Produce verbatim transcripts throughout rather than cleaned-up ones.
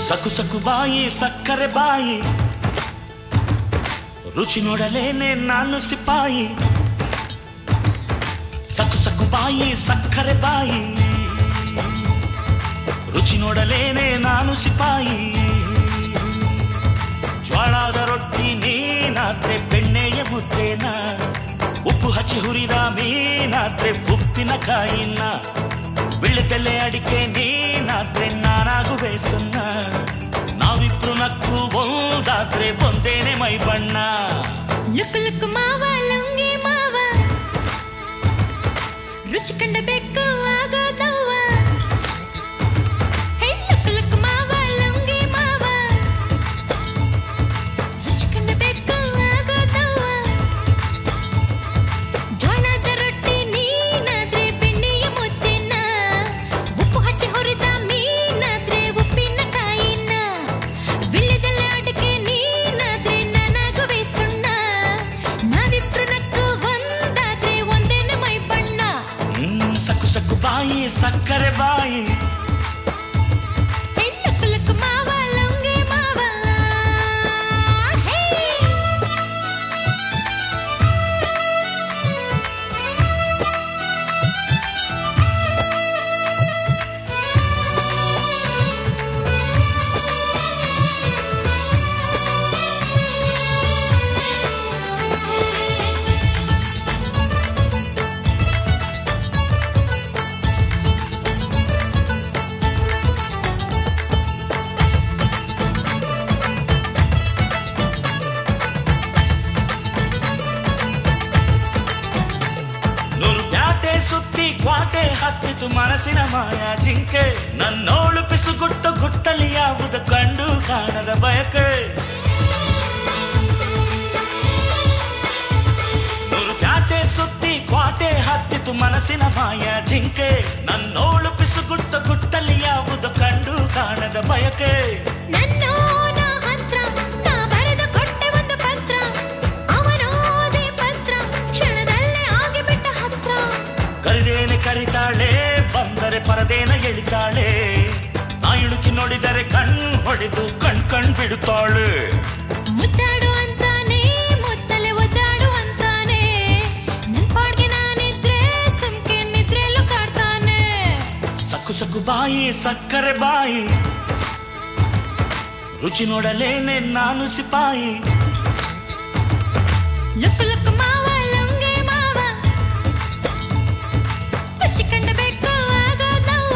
ಸಕು ಸಕು ಬಾಯಿ ಸಕ್ಕರೆ ಬಾಯಿ ರುಚಿ ನೋಡಲೇನೆ ನಾನು ಸಿಪಾಯಿ ಸಕು ಸಕು ಬಾಯಿ ಸಕ್ಕರೆ ಬಾಯಿ ರುಚಿ ನೋಡಲೇನೆ ನಾನು ಸಿಪಾಯಿ ಜ್ವಾಳದ ರೊಟ್ಟಿ ನೀನಾದ್ರೆ ಬೆಣ್ಣೆಯ ಮುದ್ದೇನ ಉಪ್ಪು ಹಚ್ಚಿ ಹುರಿದ ಮೀನಾದ್ರೆ ಉಪ್ಪಿನಕಾಯಿನ ಬಿಳಿತೆಲೆ ಅಡಿಕೆ ನೀನಾದ್ರೆ ನಾನಾಗುವೆ ಸುನ್ನ ನಾವಿಬ್ರು ನಕ್ಕು ಒಂದಾದ್ರೆ ಒಂದೇನೆ ಮೈ ಬಣ್ಣ ಲುಕ್ ಲುಕ್ ಮಾವ ಲುಂಗಿ ಮಾವ ರುಚಿ ಕಂಡ ಬೆಕ್ಕು ಆಗೋದವ್ವ ಹೇ ಲುಕ್ ಲುಕ್ ಮಾವ ಲುಂಗಿ ಮಾವ ರುಚಿ ಕಂಡ ಬೆಕ್ಕು ಆಗೋದವ್ವ ಜೋಳದ ರೊಟ್ಟಿ ನೀನಾದ್ರೆ ಬೆಣ್ಣೆಯ ಮುದ್ದೆನ ಉಪ್ಪು ಹಚ್ಚಿ ಹುರಿದ ಮೀನಾದ್ರೆ ಉಪ್ಪಿನಕಾಯಿನ ವಿಳ್ಯದೆಲೆ ಅಡಿಕೆ ನೀನಾದ್ರೆ ನನಗುವೆ ಸುಣ್ಣ ನಾವಿಬ್ರು ನಕ್ಕು ಒಂದಾದ್ರೆ ಒಂದೇನೆ ಮೈ ಬಣ್ಣ ಸಕು ಸಕು ಬಾಯಿ ಸಕ್ಕರೆ ಬಾಯಿ ಲುಕ್ ಲುಕ್ ಮಾವ ಲುಂಗಿ ಮಾವ ಹೇ ನೂರು ಪ್ಯಾಟೆ ಸುತ್ತಿ ಕ್ವಾಟೆ ಹತ್ತಿತು ಮನಸ್ಸಿನ ಮಾಯ ಜಿಂಕೆ ನನ್ನೋಳು ಪಿಸುಗುಟ್ಟು ಗುಟ್ಟಲಿ ಯಾವುದು ಕಂಡು ಕಾಣದ ಬಯಕೆ ನೂರು ಪ್ಯಾಟೆ ಸುತ್ತಿ ಕ್ವಾಟೆ ಹತ್ತಿತು ಮನಸ್ಸಿನ ಮಾಯ ಜಿಂಕೆ ನನ್ನೋಳು ಪಿಸುಗುಟ್ಟು ಗುಟ್ಟಲಿ ಯಾವುದು ಕಂಡು ಕಾಣದ ಬಯಕೆ ನನ್ನೋನ ಹತ್ರ ನಾ ಬರೆದು ಕೊಟ್ಟೆ ಒಂದು ಪತ್ರ ಅವನೋದೆ ಪತ್ರ ಕ್ಷಣದಲ್ಲೇ ಆಗಿಬಿಟ್ಟ ಹತ್ರ ಕರಿದೇನೆ ಕರಿತಾಳೆ ಬಂದರೆ ಪರದೇನ ಎಳಿತಾಳೆ ನಾ ಇಳುಕಿ ನೋಡಿದರೆ ಕಣ್ಣು ಹೊಡೆದು ಕಣ್ ಕಣ್ ಬಿಡುತ್ತಾಳೆ ಮುದ್ದಾಡು ಅಂತಾನೆ ಮುತ್ತಲೆ ಒದ್ದಾಡು ಅಂತಾನೆ ನನ್ ಪಾಡ್ಗೆ ನಾನಿದ್ರೆ ಸುಮ್ಕೆ ನಿದ್ರೆಲ್ಲೂ ಕಾಡ್ತಾನೆ ಸಕು ಸಕು ಬಾಯಿ ಸಕ್ಕರೆ ಬಾಯಿ ರುಚಿ ನೋಡಲೇನೆ ನಾನು ಸಿಪಾಯಿ ಲುಕ್ ಲುಕ್ ಮಾವ ಲುಂಗಿ ಮಾವ ರುಚಿ ಕಂಡ ಬೆಕ್ಕು ಆಗೋದವ್ವ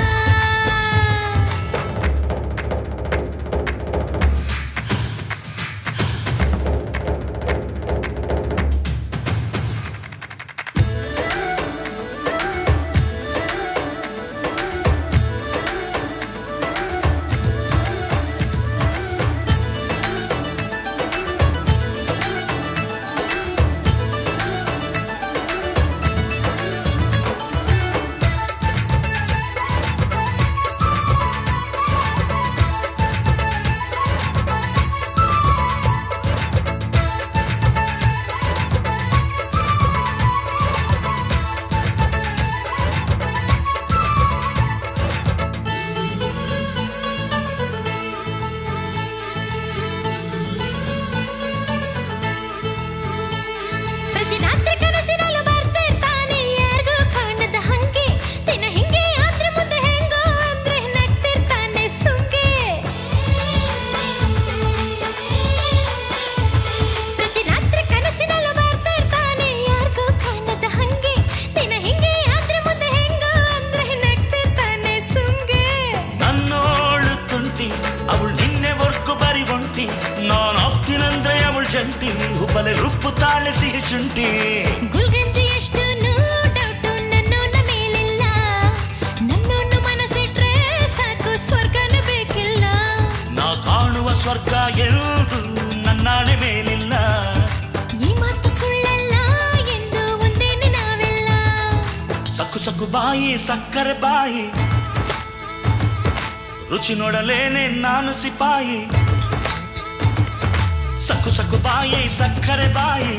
ಪ್ರತಿ ರಾತ್ರಿ ಕನಸಿನಲ್ಲೂ ಬರ್ತಿರ್ತಾನೆ ಯಾರಿಗೂ ಕಾಣದ ಹಂಗೆ ದಿನ ಹಿಂಗೆ ಆದ್ರೆ ಮುಂದೆ ಹೆಂಗೋ ಅಂದ್ರೆ ನಗ್ತಿರ್ತಾನೆ ಸುಂಗೆ ಪ್ರತಿ ರಾತ್ರಿ ಕನಸಿನಲ್ಲೂ ಬರ್ತಿರ್ತಾನೆ ಯಾರಿಗೂ ಕಾಣದ ಹಂಗೆ ದಿನ ಹಿಂಗೆ ಆದ್ರೆ ಮುಂದೆ ಹೆಂಗೋ ಅಂದ್ರೆ ನಗ್ತಿರ್ತಾನೆ ಸುಂಗೆ ನನ್ನೋಳು ತುಂಟಿ ಅವಳು ನಿನ್ನೆವರ್ಗೂ ಬರಿ ಒಂಟಿ ನಾನು ಹೋಗ್ತೀನಂದ್ರೆ ಅವಳು ಜಂಟಿ ಹುಬ್ಬಲೆ ರುಪ್ಪು ತಾಳೆ ಸಿಹಿ ಶುಂಠಿ ಗುಲ್ಗಂಜಿ ಎಷ್ಟು ಡೌಟು ನನ್ನೋನ ಮೇಲಿಲ್ಲ ನನ್ನೋನು ಮನಸ್ಸಿಟ್ರೆ ಸಾಕು ಸ್ವರ್ಗನ ಬೇಕಿಲ್ಲ ನಾ ಕಾಣುವ ಸ್ವರ್ಗ ಎಂದು ನನ್ನಾಳೆ ಮೇಲಿಲ್ಲ ಈ ಮಾತು ಸುಳ್ಳಲ್ಲ ಎಂದು ಒಂದೇನೆ ನಾವೆಲ್ಲ ಸಕು ಸಕು ಬಾಯಿ ಸಕ್ಕರೆ ಬಾಯಿ ರುಚಿ ನೋಡಲೇನೆ ನಾನು ಸಿಪಾಯಿ ಸಕು ಸಕು ಬಾಯಿ ಸಕ್ಕರೆ ಬಾಯಿ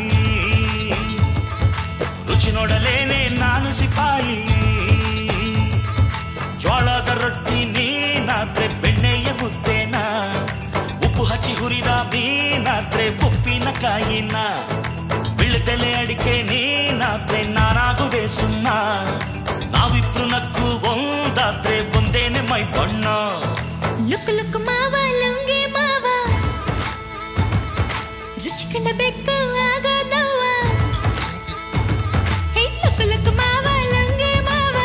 ರುಚಿ ನೋಡಲೇನೆ ನಾನು ಸಿಪಾಯಿ ಜ್ವಾಳದ ರೊಟ್ಟಿ ನೀನಾದ್ರೆ ಬೆಣ್ಣೆಯ ಮುದ್ದೇನ ನೀನಾದ್ರೆ ಉಪ್ಪಿನಕಾಯಿನ ಬೀಳ್ದೆಲೆ ಅಡಿಕೆ ನೀನಾದ್ರೆ ನಾನಾಗುವೆ ಸುಣ್ಣ ನಾವಿಬ್ರು ನಕ್ಕು ಒಂದಾದ್ರೆ ಒಂದೇನೆ ಮೈ ಬಣ್ಣ ಲುಕ್ ಲುಕ್ ಮಾವ ಲುಂಗಿ ಮಾವ ರುಚಿ ಕಂಡ ಬೆಕ್ಕು ಆಗೋದವ್ವ ಹೇ ಲುಕ್ ಲುಕ್ ಮಾವ ಲುಂಗಿ ಮಾವ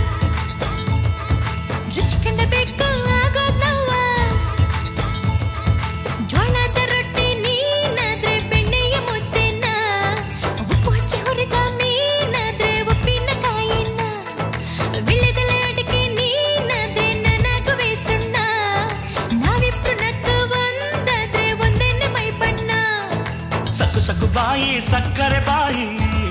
ರುಚಿ ಕಂಡ ಬೆಕ್ಕು ಆಗೋದವ್ವ ಜೋಳದ ರೊಟ್ಟಿ ನೀನಾದ್ರೆ ಬೆಣ್ಣೆಯ ಮುದ್ದೆನ ಉಪ್ಪು ಹಚ್ಚಿ ಹುರಿದ ಮೀನಾದ್ರೆ ಉಪ್ಪಿನಕಾಯಿನ ವಿಳ್ಯದೆಲೆ ಅಡಿಕೆ ನೀನಾದ್ರೆ ನನಗುವೆ ಸುಣ್ಣ ನಾವಿಬ್ರು ನಕ್ಕು ಒಂದಾದ್ರೆ ಒಂದೇನೆ ಮೈ ಬಣ್ಣ ಸಕ್ಕು ಸಕ್ಕು ಬಾಯಿ ಸಕ್ಕರೆ ಬಾಯಿ